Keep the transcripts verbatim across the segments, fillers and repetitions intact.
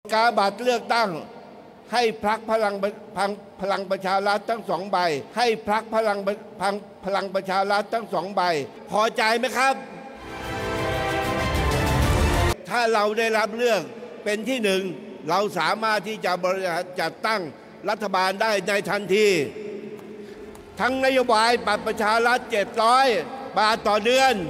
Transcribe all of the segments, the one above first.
กาบัตรเลือกตั้งให้พรรคพลังพลังประชารัฐทั้งสองใบให้พรรคพลังพลังประชารัฐทั้งสองใบพอใจไหมครับถ้าเราได้รับเลือกเป็นที่หนึ่งเราสามารถที่จะบริหารจัดตั้งรัฐบาลได้ในทันทีทั้งนโยบายบัตรประชารัฐเจ็ดร้อยบาทต่อเดือน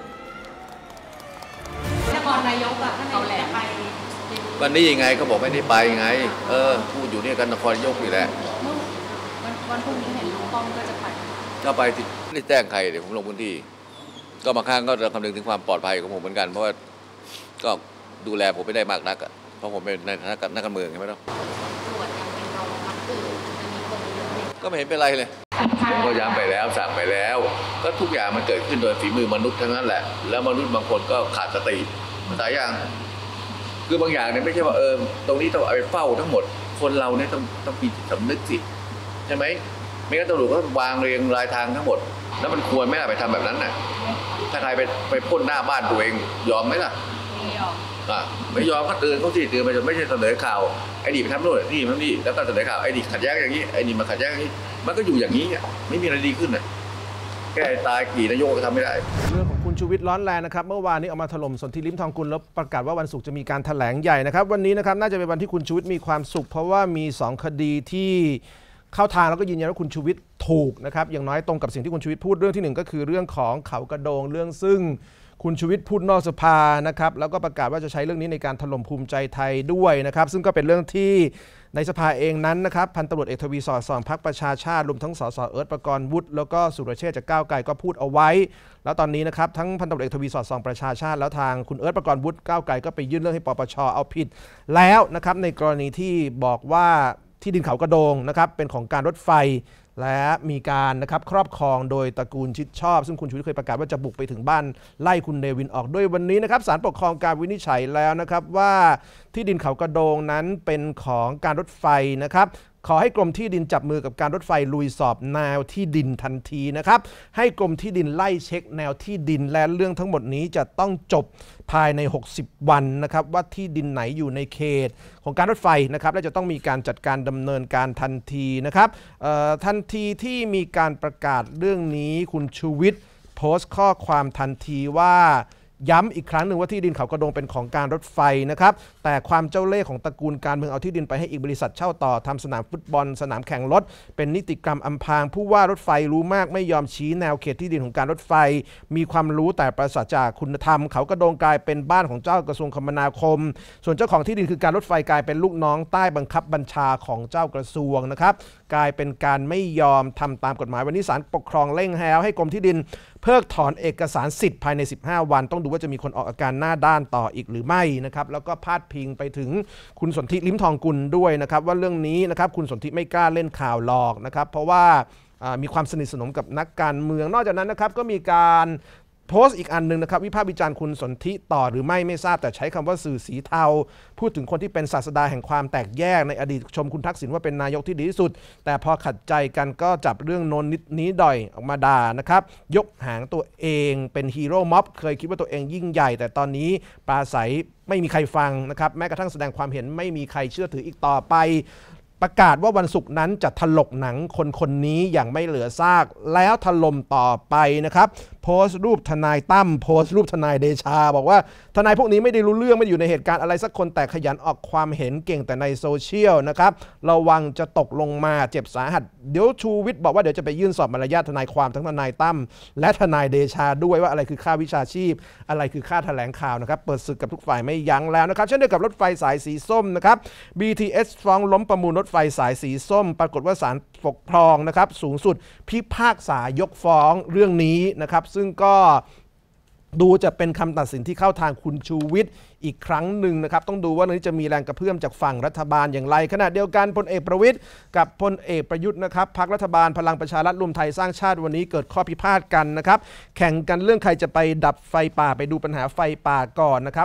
นครนายกอะท่านเอาแหละไปวันนี้ยังไงก็บอกไม่ได้ไปไงเออพูดอยู่นี่กันนครนายกอยู่แหละวันวันพรุ่งนี้เห็นลุงป้อมก็จะไปก็ไปที่ไม่ได้แจ้งใครเดี๋ยวผมลงพื้นที่ก็บางครั้งก็จะคำนึงถึงความปลอดภัยของผมเหมือนกันเพราะว่าก็ดูแลผมไม่ได้มากนักอ่ะเพราะผมเป็นในฐานะนักการเมืองใช่ไหมล่ะตรวจยังเป็นรองรับตื่นจะมีคนก็ไม่เห็นเป็นไรเลยผมก็ย้ำไปแล้วสั่งไปแล้วก็ทุกอย่างมันเกิดขึ้นโดยฝีมือมนุษย์ทั้งนั้นแหละแล้วมนุษย์บางคนก็ขาดสติมันตายอย่างคือบางอย่างเนี่ยไม่ใช่ว่าเออตรงนี้ต้องเอาไปเฝ้าทั้งหมดคนเราเนี่ยต้องต้องมีสำนึกสิใช่ไหมไม่งั้นตำรวจก็วางเรียงรายทางทั้งหมดแล้วมันควรไหมล่ะไปทำแบบนั้นน่ะถ้าใครไปไปพ่นหน้าบ้านตัวเองยอมไหมล่ะไม่ยอมอ่ะไม่ยอมก็เตือนเขาสิเตือนมันจะไม่ใช่เสนอข่าวไอ้นี่ไปทำโน่นนี่มันนี่แล้วก็เสนอข่าวไอ้นี่ขัดแย้งอย่างนี้ไอ้นี่มาขัดแย้งอย่างนี้มันก็อยู่อย่างนี้ไม่มีอะไรดีขึ้นนะแก้ตายกี่นายกก็ทำไม่ได้เรื่องของคุณชูวิทย์ร้อนแรงนะครับเมื่อวานนี้ออกมาถล่มสนธิลิ้มทองกุลแล้วประกาศว่าวันศุกร์จะมีการแถลงใหญ่นะครับวันนี้นะครับน่าจะเป็นวันที่คุณชูวิทย์มีความสุขเพราะว่ามีสองคดีที่เข้าทางแล้วก็ยืนยันว่าคุณชูวิทย์ถูกนะครับอย่างน้อยตรงกับสิ่งที่คุณชูวิทย์พูดเรื่องที่หนึ่งก็คือเรื่องของเขากระโดงเรื่องซึ่งคุณชูวิทย์พูดนอกสภานะครับแล้วก็ประกาศว่าจะใช้เรื่องนี้ในการถล่มภูมิใจไทยด้วยนะครับซึ่งก็เป็นเรื่องที่ในสภาเองนั้นนะครับพันตำรวจเอกทวีสอดส่องพรรคประชาชาติรวมทั้งสสเอิร์ธปกรณ์วุฒิแล้วก็สุรเชษฐ์จากก้าวไกลก็พูดเอาไว้แล้วตอนนี้นะครับทั้งพันตำรวจเอกทวีสอดส่องประชาชาติแล้วทางคุณเอิร์ธปกรณ์วุฒิก้าวไกลก็ไปยื่นเรื่องให้ปปชเอาผิดแล้วนะครับในกรณีที่บอกว่าที่ดินเขากระโดงนะครับเป็นของการรถไฟและมีการนะครับครอบครองโดยตระกูลชิดชอบซึ่งคุณชูวิทย์เคยประกาศว่าจะบุกไปถึงบ้านไล่คุณเนวินออกด้วยวันนี้นะครับศาลปกครองการวินิจฉัยแล้วนะครับว่าที่ดินเขากระโดงนั้นเป็นของการรถไฟนะครับขอให้กรมที่ดินจับมือกับการรถไฟลุยสอบแนวที่ดินทันทีนะครับให้กรมที่ดินไล่เช็คแนวที่ดินและเรื่องทั้งหมดนี้จะต้องจบภายในหกสิบวันนะครับว่าที่ดินไหนอยู่ในเขตของการรถไฟนะครับและจะต้องมีการจัดการดำเนินการทันทีนะครับทันทีที่มีการประกาศเรื่องนี้คุณชูวิทย์โพสต์ข้อความทันทีว่าย้ำอีกครั้งหนึ่งว่าที่ดินเขากระโดงเป็นของการรถไฟนะครับแต่ความเจ้าเล่ห์ของตระกูลการเมืองเอาที่ดินไปให้อีกบริษัทเช่าต่อทำสนามฟุตบอลสนามแข่งรถเป็นนิติกรรมอำพรางผู้ว่ารถไฟรู้มากไม่ยอมชี้แนวเขตที่ดินของการรถไฟมีความรู้แต่ปราศจากคุณธรรมเขากระโดงกลายเป็นบ้านของเจ้ากระทรวงคมนาคมส่วนเจ้าของที่ดินคือการรถไฟกลายเป็นลูกน้องใต้บังคับบัญชาของเจ้ากระทรวงนะครับกลายเป็นการไม่ยอมทำตามกฎหมายวันนี้ศาลปกครองเร่งแล้วให้กรมที่ดินเพิกถอนเอกสารสิทธิ์ภายในสิบห้าวันต้องดูว่าจะมีคนออกอาการหน้าด้านต่ออีกหรือไม่นะครับแล้วก็พาดพิงไปถึงคุณสนธิลิ้มทองกุลด้วยนะครับว่าเรื่องนี้นะครับคุณสนธิไม่กล้าเล่นข่าวหลอกนะครับเพราะว่ามีความสนิทสนมกับนักการเมืองนอกจากนั้นนะครับก็มีการโพสต์อีกอันหนึ่งนะครับวิพากษ์วิจารณ์คุณสนธิต่อหรือไม่ไม่ทราบแต่ใช้คำว่าสื่อสีเทาพูดถึงคนที่เป็นศาสดาแห่งความแตกแยกในอดีตชมคุณทักษิณว่าเป็นนายกที่ดีที่สุดแต่พอขัดใจกันก็จับเรื่องโน้นนิดนี้ด่อยออกมาด่านะครับยกหางตัวเองเป็นฮีโร่ม็อบเคยคิดว่าตัวเองยิ่งใหญ่แต่ตอนนี้ปราศัยไม่มีใครฟังนะครับแม้กระทั่งแสดงความเห็นไม่มีใครเชื่อถืออีกต่อไปประกาศว่าวันศุกร์นั้นจะถลกหนังคนคนนี้อย่างไม่เหลือซากแล้วถล่มต่อไปนะครับโพสต์รูปทนายตั้มโพสต์รูปทนายเดชาบอกว่าทนายพวกนี้ไม่ได้รู้เรื่องไม่ได้อยู่ในเหตุการณ์อะไรสักคนแต่ขยันออกความเห็นเก่งแต่ในโซเชียลนะครับระวังจะตกลงมาเจ็บสาหัสเดี๋ยวชูวิทย์บอกว่าเดี๋ยวจะไปยื่นสอบมารยาททนายความทั้งทนายตั้มและทนายเดชาด้วยว่าอะไรคือค่าวิชาชีพอะไรคือค่าแถลงข่าวนะครับเปิดศึกกับทุกฝ่ายไม่ยั้งแล้วนะครับเช่นเดียวกับรถไฟสายสีส้มนะครับ บี ที เอส ฟ้องล้มประมูลรถไฟสายสีส้มปรากฏว่าศาลปกครองนะครับสูงสุดพิพากษายกฟ้องเรื่องนี้นะครับซึ่งก็ดูจะเป็นคำตัดสินที่เข้าทางคุณชูวิทย์อีกครั้งหนึ่งนะครับต้องดูว่านี้จะมีแรงกระเพื่อมจากฝั่งรัฐบาลอย่างไรขณะเดียวกันพลเอกประวิตรกับพลเอกประยุทธ์นะครับพรรครัฐบาลพลังประชารัฐรวมไทยสร้างชาติวันนี้เกิดข้อพิพาทกันนะครับแข่งกันเรื่องใครจะไปดับไฟป่าไปดูปัญหาไฟป่าก่อนนะครับ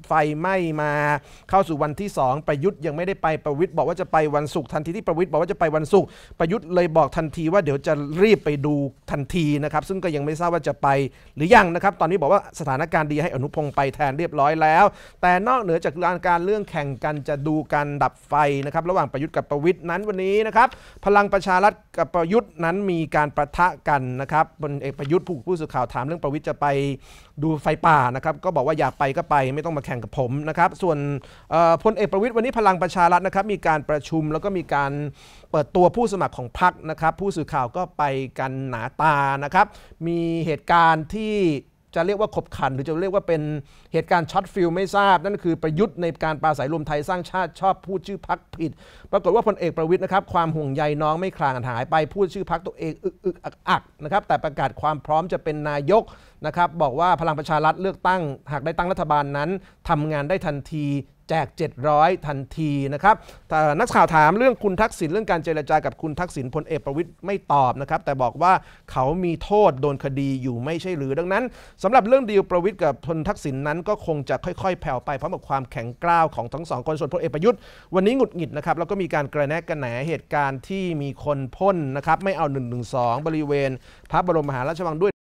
ไฟไหม้มาเข้าสู่วันที่สองประยุทธ์ยังไม่ได้ไปประวิตรบอกว่าจะไปวันศุกร์ทันทีที่ประวิตรบอกว่าจะไปวันศุกร์ประยุทธ์เลยบอกทันทีว่าเดี๋ยวจะรีบไปดูทันทีนะครับซึ่งก็ยังไม่ทราบว่าจะไปหรือยังนะครับตอนนี้บอกว่าสถานการณ์ดีให้อนุพงศ์ไปแทนเรียบร้อยแล้วแต่นอกเหนือจากการเรื่องแข่งกันจะดูการดับไฟนะครับระหว่างประยุทธ์กับประวิตรนั้นวันนี้นะครับพลังประชารัฐกับประยุทธ์นั้นมีการประทะกันนะครับพลเอกประยุทธ์ผู้ผู้สื่อข่าวถามเรื่องประวิตรจะไปดูไฟป่านะครับก็บอกว่าอยากไปก็ไปไม่ต้องมาแข่งกับผมนะครับส่วนพลเอกประวิตรวันนี้พลังประชารัฐนะครับมีการประชุมแล้วก็มีการเปิดตัวผู้สมัครของพรรคนะครับผู้สื่อข่าวก็ไปกันหนาตานะครับมีเหตุการณ์ที่จะเรียกว่าขบขันหรือจะเรียกว่าเป็นเหตุการณ์ช็อตฟิลไม่ทราบนั่นคือประยุทธ์ในการปราศัยรวมไทยสร้างชาติชอบพูดชื่อพรรคผิดปรากฏว่าพลเอกประวิตรนะครับความห่วงใยน้องไม่คลางหายไปพูดชื่อพรรคตัวเองอึกอึกอักอักนะครับแต่ประกาศความพร้อมจะเป็นนายกนะครับบอกว่าพลังประชารัฐเลือกตั้งหากได้ตั้งรัฐบาลนั้นทำงานได้ทันทีแจกเจ็ดร้อยทันทีนะครับแต่นักข่าวถามเรื่องคุณทักษิณเรื่องการเจรจากับคุณทักษิณพลเอกประวิตรไม่ตอบนะครับแต่บอกว่าเขามีโทษโดนคดีอยู่ไม่ใช่หรือดังนั้นสำหรับเรื่องดีลประวิตรกับพลทักษิณนั้นก็คงจะค่อยๆแผ่วไปเพราะกับความแข็งกร้าวของทั้งสองคนส่วนพลเอกประยุทธ์วันนี้หงุดหงิดนะครับแล้วก็มีการกระแนะกระแหนเหตุการณ์ที่มีคนพ่นนะครับไม่เอาหนึ่งหนึ่งสองบริเวณพระบรมมหาราชวังด้วย